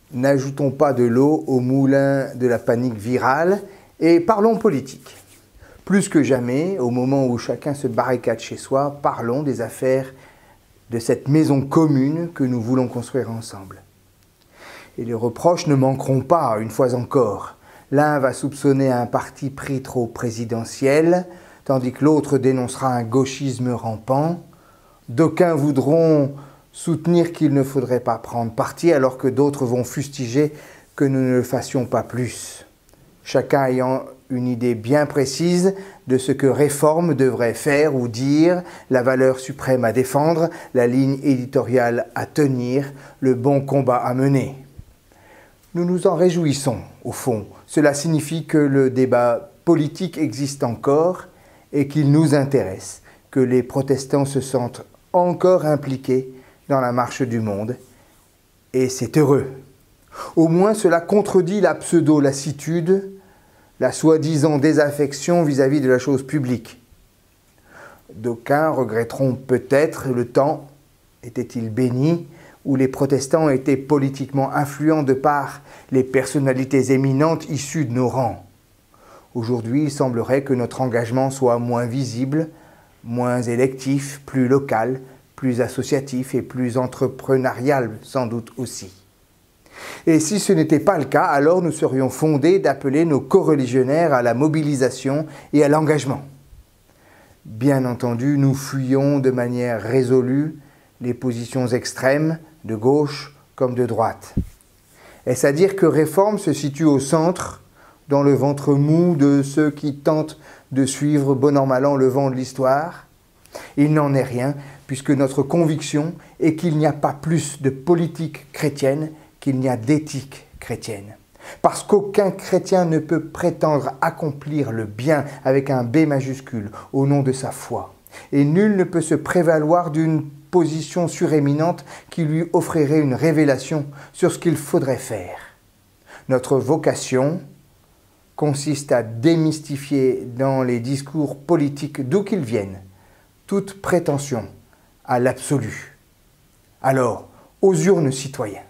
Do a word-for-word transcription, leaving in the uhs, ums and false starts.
n'ajoutons pas de l'eau au moulin de la panique virale et parlons politique. Plus que jamais, au moment où chacun se barricade chez soi, parlons des affaires de cette maison commune que nous voulons construire ensemble. Et les reproches ne manqueront pas, une fois encore. L'un va soupçonner un parti pris trop présidentiel, tandis que l'autre dénoncera un gauchisme rampant. D'aucuns voudront soutenir qu'il ne faudrait pas prendre parti, alors que d'autres vont fustiger que nous ne le fassions pas plus. Chacun ayant une idée bien précise de ce que Réforme devrait faire ou dire, la valeur suprême à défendre, la ligne éditoriale à tenir, le bon combat à mener. Nous nous en réjouissons, au fond. Cela signifie que le débat politique existe encore et qu'il nous intéresse, que les protestants se sentent encore impliqués dans la marche du monde, et c'est heureux. Au moins cela contredit la pseudo-lassitude, la soi-disant désaffection vis-à-vis de la chose publique. D'aucuns regretteront peut-être le temps, était-il béni, où les protestants étaient politiquement influents de par les personnalités éminentes issues de nos rangs. Aujourd'hui, il semblerait que notre engagement soit moins visible, moins électif, plus local, plus associatif et plus entrepreneurial sans doute aussi. Et si ce n'était pas le cas, alors nous serions fondés d'appeler nos coreligionnaires à la mobilisation et à l'engagement. Bien entendu, nous fuyons de manière résolue les positions extrêmes, de gauche comme de droite. Est-ce à dire que Réforme se situe au centre, dans le ventre mou de ceux qui tentent de suivre bon an mal an le vent de l'histoire? Il n'en est rien, puisque notre conviction est qu'il n'y a pas plus de politique chrétienne qu'il n'y a d'éthique chrétienne. Parce qu'aucun chrétien ne peut prétendre accomplir le bien avec un B majuscule au nom de sa foi. Et nul ne peut se prévaloir d'une position suréminente qui lui offrirait une révélation sur ce qu'il faudrait faire. Notre vocation consiste à démystifier dans les discours politiques d'où qu'ils viennent toute prétention à l'absolu. Alors, aux urnes citoyens.